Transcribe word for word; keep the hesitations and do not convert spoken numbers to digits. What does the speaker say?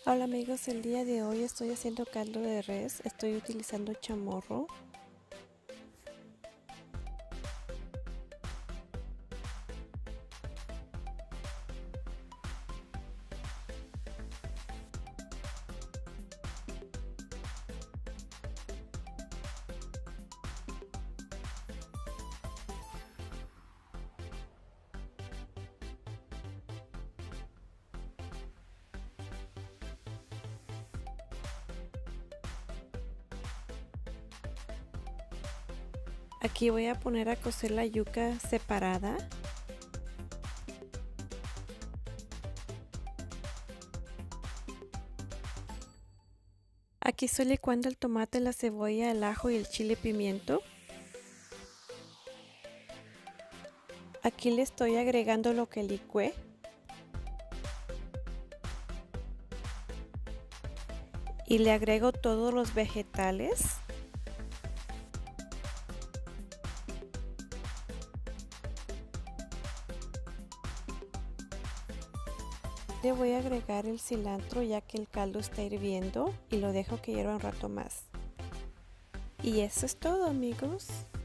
Hola amigos, el día de hoy estoy haciendo caldo de res, estoy utilizando chamorro. Aquí voy a poner a cocer la yuca separada. Aquí estoy licuando el tomate, la cebolla, el ajo y el chile pimiento. Aquí le estoy agregando lo que licué. Y le agrego todos los vegetales. Le voy a agregar el cilantro ya que el caldo está hirviendo y lo dejo que hierva un rato más. Y eso es todo, amigos.